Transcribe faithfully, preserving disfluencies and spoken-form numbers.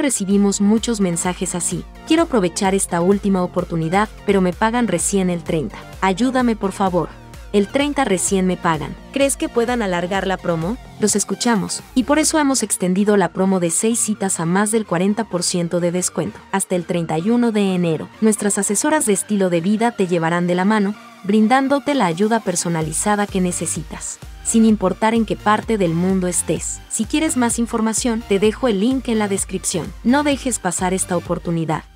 recibimos muchos mensajes así. Quiero aprovechar esta última oportunidad, pero me pagan recién el treinta. Ayúdame por favor. El treinta recién me pagan. ¿Crees que puedan alargar la promo? Los escuchamos, y por eso hemos extendido la promo de seis citas a más del cuarenta por ciento de descuento, hasta el treinta y uno de enero. Nuestras asesoras de estilo de vida te llevarán de la mano, brindándote la ayuda personalizada que necesitas, sin importar en qué parte del mundo estés. Si quieres más información, te dejo el link en la descripción. No dejes pasar esta oportunidad.